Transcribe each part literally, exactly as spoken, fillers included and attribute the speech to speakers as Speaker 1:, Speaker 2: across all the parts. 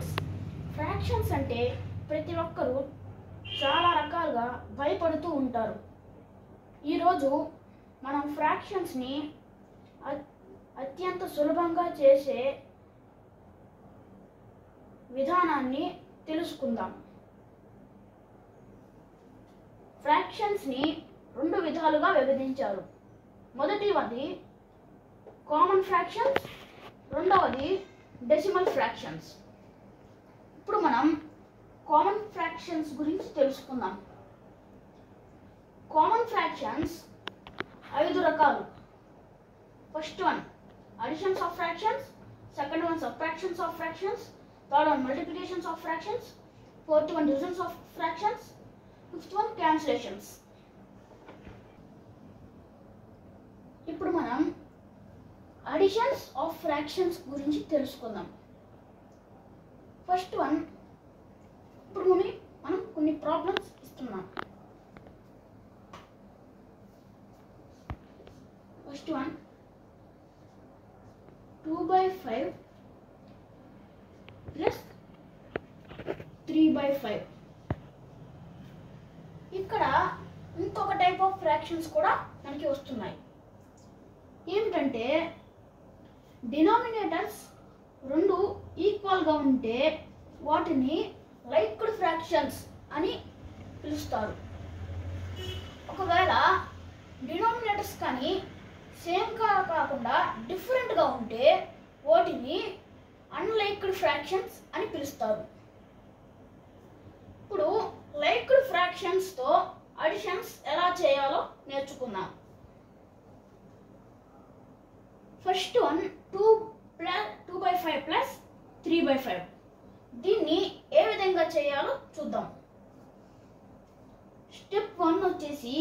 Speaker 1: Friends, fractions అంటే ప్రతి ఒక్కరూ చాలా రకాలుగా భయపడుతూ ఉంటారు. ఈరోజు మనం ఫ్రాక్షన్స్ని అత్యంత సులభంగా చేసే విధానాన్ని తెలుసుకుందాం. ఫ్రాక్షన్స్ని రెండు విధాలుగా విభజించారు. మొదటిది కామన్ ఫ్రాక్షన్స్, రెండవది డెసిమల్ ఫ్రాక్షన్స్. ఇప్పుడు మనం కామన్ ఫ్రాక్షన్స్ గురించి తెలుసుకుందాం. కామన్ ఫ్రాక్షన్స్ ఐదు రకాలు. First one additions of fractions, second one subtractions of fractions, third one multiplications of fractions, fourth one divisions of fractions, fifth one cancellations. ఇప్పుడు మనం additions of fractions గురించి తెలుసుకుందాం. ఫస్ట్ వన్, ఇప్పుడు మనం మనం కొన్ని ప్రాబ్లమ్స్ ఇస్తున్నాం. First one two by five plus three by five. ఇక్కడ ఇంకొక టైప్ ఆఫ్ ఫ్రాక్షన్స్ కూడా మనకి వస్తున్నాయి. ఏమిటంటే డినామినేటర్స్ రెండు ఈక్వల్గా ఉంటే వాటిని లైక్డ్ ఫ్రాక్షన్స్ అని పిలుస్తారు. ఒకవేళ డినామినేటర్స్ కానీ సేమ్గా కాకుండా డిఫరెంట్గా ఉంటే వాటిని అన్లైక్డ్ ఫ్రాక్షన్స్ అని పిలుస్తారు. ఇప్పుడు లైక్డ్ ఫ్రాక్షన్స్తో అడిషన్స్ ఎలా చేయాలో నేర్చుకుందాం. First one two plus two by five plus three by five. దీన్ని ఏ విధంగా చేయాలో చూద్దాం. స్టెప్ వన్ వచ్చేసి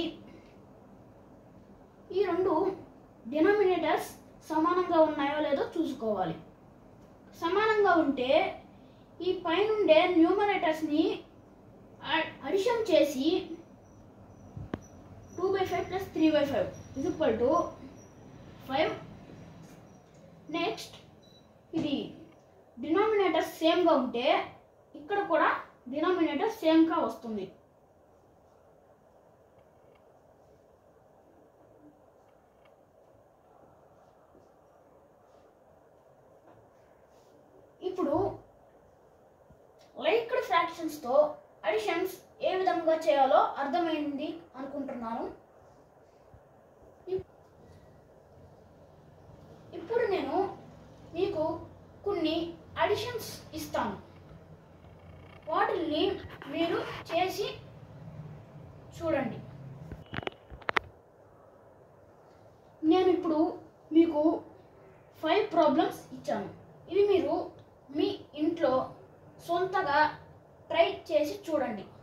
Speaker 1: ఈ రెండు డినామినేటర్స్ సమానంగా ఉన్నాయో లేదో చూసుకోవాలి. సమానంగా ఉంటే ఈ పైనుండే న్యూమరేటర్స్ని అడిషన్ చేసి two by five plus three by five is equal to five. Next ఇది డినామినేటర్ సేమ్గా ఉంటే ఇక్కడ కూడా డినామినేటర్ సేమ్గా వస్తుంది. ఇప్పుడు లైక్డ్ ఫ్రాక్షన్స్తో అడిషన్స్ ఏ విధంగా చేయాలో అర్థమైంది అనుకుంటున్నాను. ఇప్పుడు నేను మీకు కొన్ని అడిషన్స్ ఇస్తాను. వాటిని మీరు చేసి చూడండి. నేను ఇప్పుడు మీకు ఫైవ్ ప్రాబ్లమ్స్ ఇచ్చాను. ఇవి మీరు మీ ఇంట్లో సొంతగా ట్రై చేసి చూడండి.